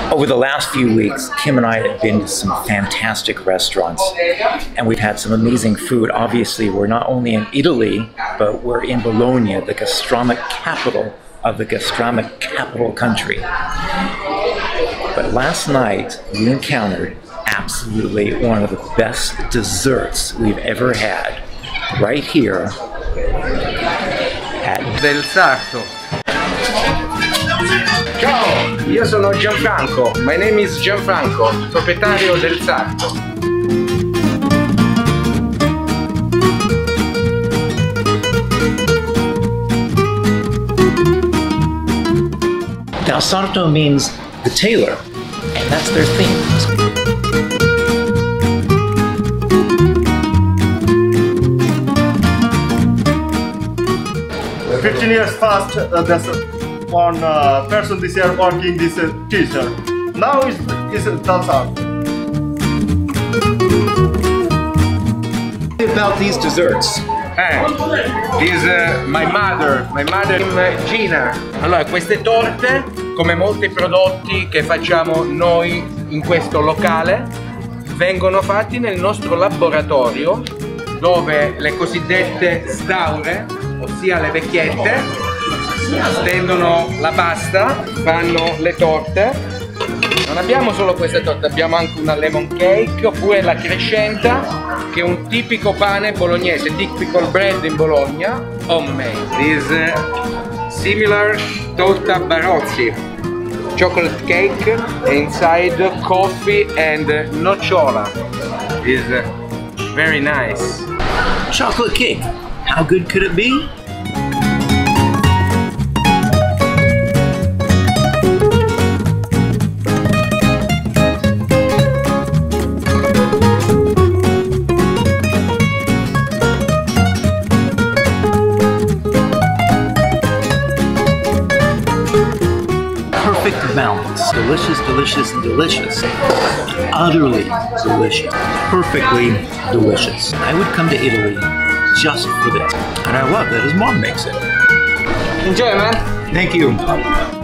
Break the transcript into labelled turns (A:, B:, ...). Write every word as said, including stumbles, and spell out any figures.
A: Over the last few weeks, Kim and I have been to some fantastic restaurants, and we've had some amazing food. Obviously, we're not only in Italy, but we're in Bologna, the gastronomic capital of the gastronomic capital country. But last night, we encountered absolutely one of the best desserts we've ever had, right here at
B: Del Sarto. Ciao, io sono Gianfranco. My name is Gianfranco, proprietario del Sarto.
A: Del Sarto means the tailor, and that's their theme.
C: fifteen years past, uh, there's one uh, person this year working this uh, teacher. Now is is Del Sarto.
A: About these desserts.
B: Eh, this uh, my mother, my mother Gina. Allora, queste torte, come molti prodotti che facciamo noi in questo locale, vengono fatti nel nostro laboratorio, dove le cosiddette staure, ossia le vecchiette, stendono la pasta, fanno le torte. Non abbiamo solo queste torte, abbiamo anche una lemon cake oppure la crescenta, che è un tipico pane bolognese, typical bread in Bologna, homemade. This uh, similar torta Barozzi, chocolate cake, inside coffee and nocciola. Is uh, very nice.
A: Chocolate cake. How good could it be? Perfect balance. Delicious, delicious, and delicious. Utterly delicious. Perfectly delicious. I would come to Italy just for this. And I love that his mom makes it.
B: Enjoy, man.
A: Thank you.